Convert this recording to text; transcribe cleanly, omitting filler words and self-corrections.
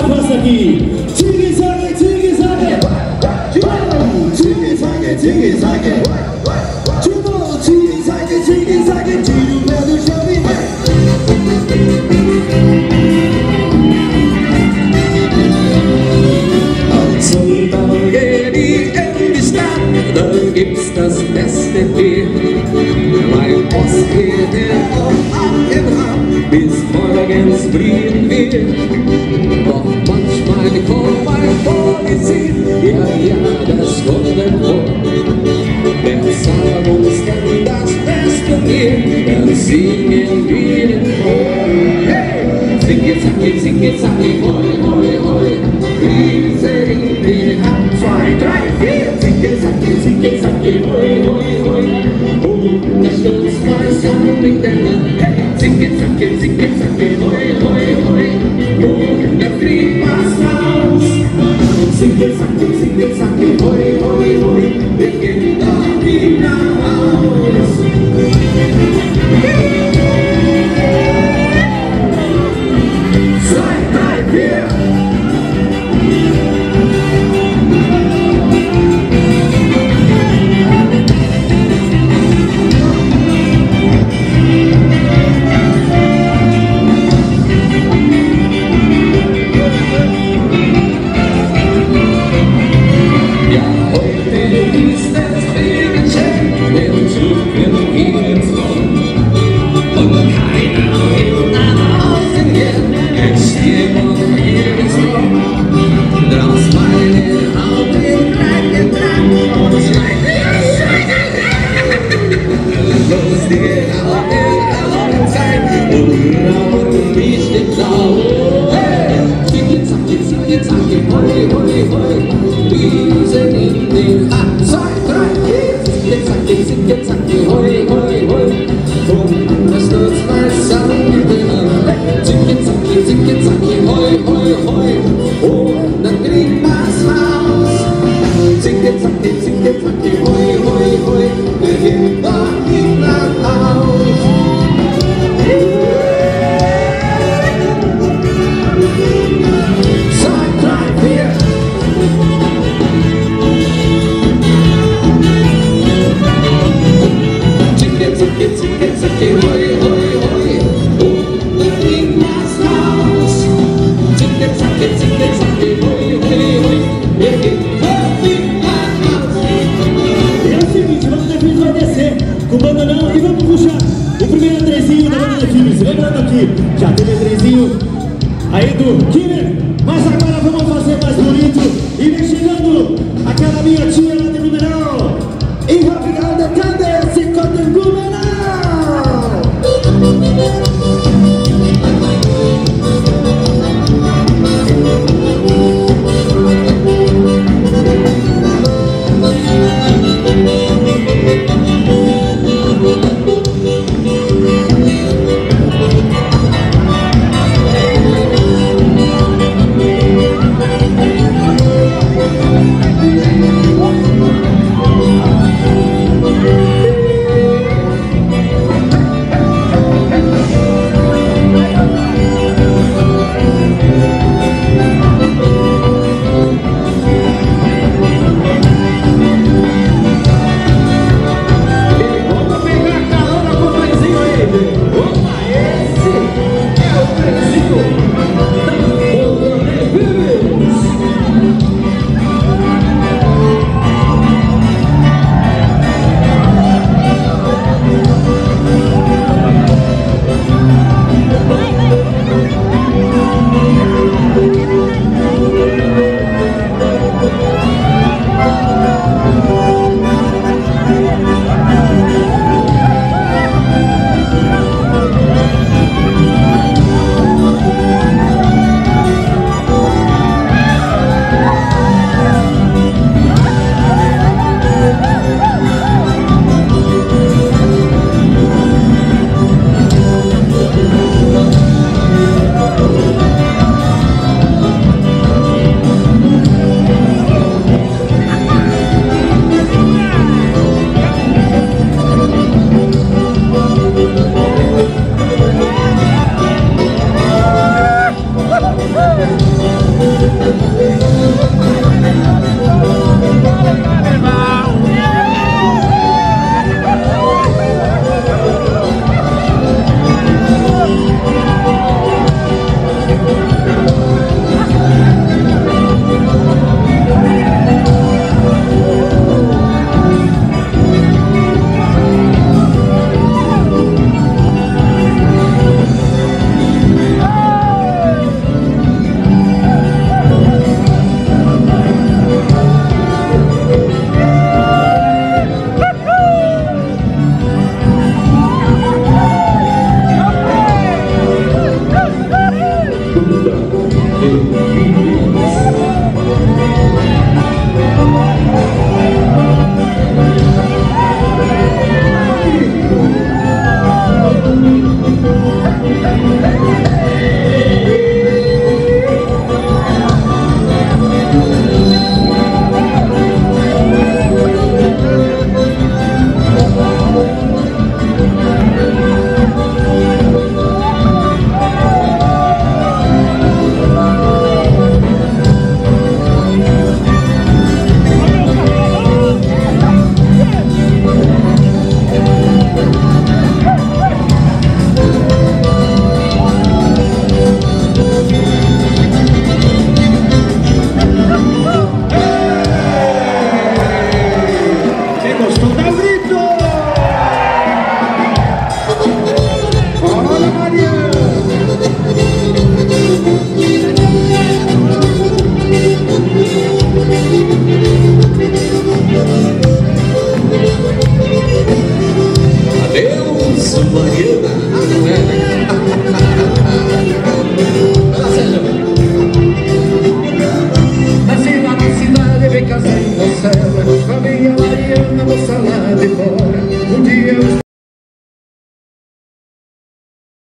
faço aqui. Zigue-zague, zigue-zague. Zigue-zague, zigue-zague. De novo, zigue-zague, zigue-zague. Tira o pé do chão e vai. Zum Baueri in die Stadt, da gibt's das beste Bier. Mein Postwege auf Abraham, bis morgens blieben wir. Doch manchmal kommt ein Polizist, ja, das kommt dann vor. Wer sagt uns denn das beste Bier, dann singen wir den Chor. Hey! Singe, zacke, hoi, hoi, hoi. Wir singen den 1, 2, 3, 4. Singe, zacke, hoi, hoi, hoi. Und das Sturz weiß ja mit der Luft. Singe, zacke, hoi, hoi, hoi. Und der Krieg passt raus. Singe, zacke, hoi, hoi, hoi. Wir gehen da wieder raus. 2, 3, 4. Já teve trenzinho aí do Killer, mas agora vamos fazer mais bonito. E vem chegando aquela minha tia lá de Blumenau. E vai ficar de cadê esse conto em Blumenau? Cidade Forte.